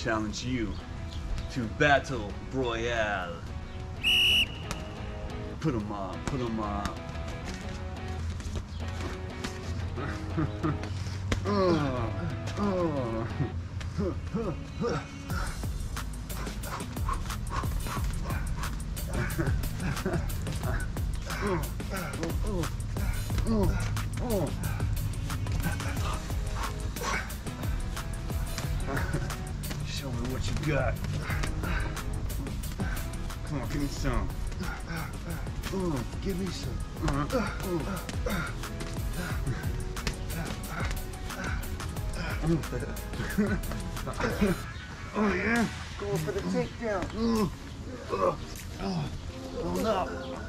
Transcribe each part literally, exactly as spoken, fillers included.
challenge you to Battle Broyale. Put 'em up, put 'em up. Oh, oh. Show me what you got. Come on, give me some. Oh, give me some. Uh-huh. Oh yeah? Going for the takedown. Mm. Oh, oh, oh no.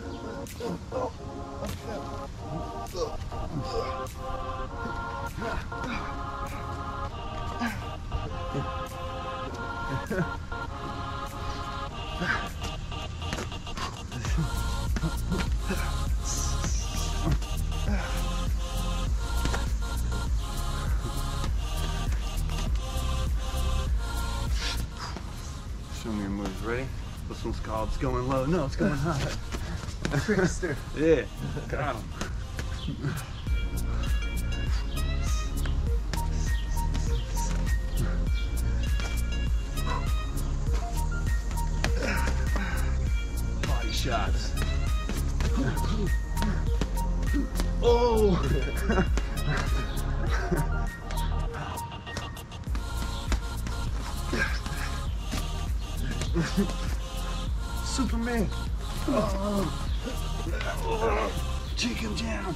Show me your moves. Ready? This one's called It's Going Low. No, it's going high. Trickster. Yeah, got him. Body shots. Oh! Superman. Oh. Oh. Take him down.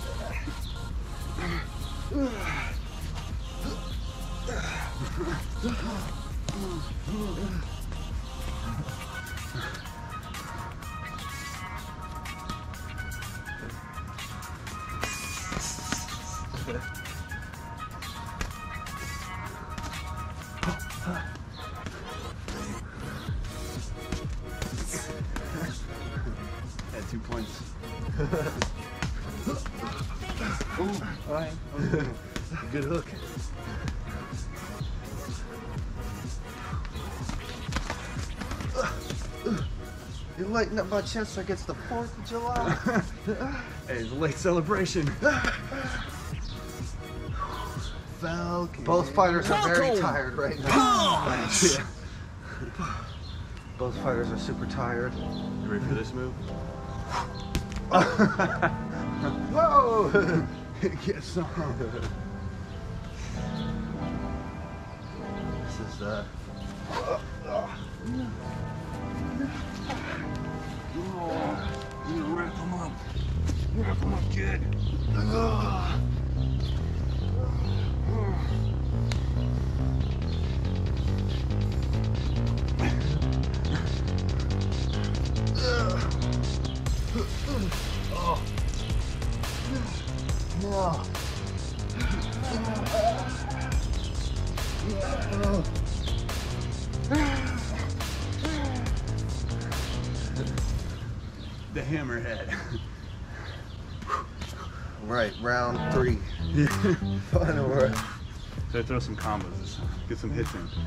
Had two points. Ooh, alright. Good hook. You're lighting up my chest like it's the fourth of July. Hey, it's a late celebration. Falcon. Both fighters are very tired right now. Yeah. Both fighters are super tired. You ready for this move? Whoa! Get some. This is uh. Oh, you wrap them up. Wrap them up good. Oh. No. The hammerhead. Right, round three. Final round. So I throw some combos, get some hits in.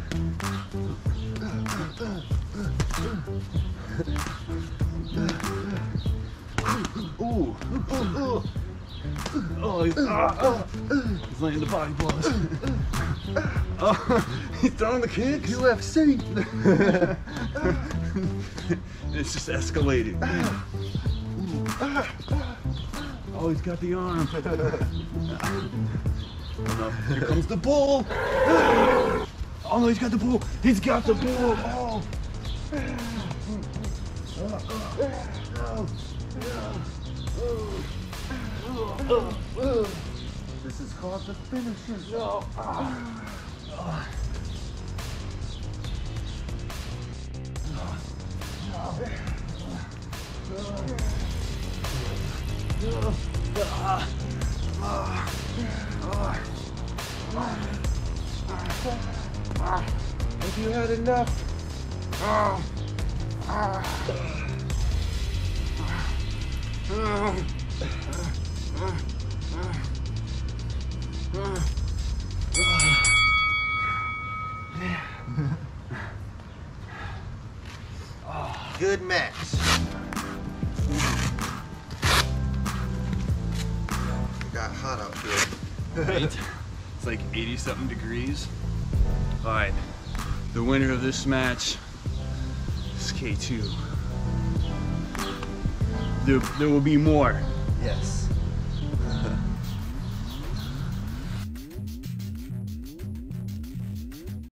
Ooh. Ooh. Oh, he's, ah, ah. He's laying the body blows. Oh, he's throwing the kicks. U F C. It's just escalating. Oh, he's got the arm. Oh, no. Here comes the bull. Oh no, he's got the bull. He's got the bull. Oh. This is called the finisher. No. Have you had enough? Yeah. good match. It got hot out here. Right? It's like eighty something degrees. All right, the winner of this match is K two. There, there will be more. Yes.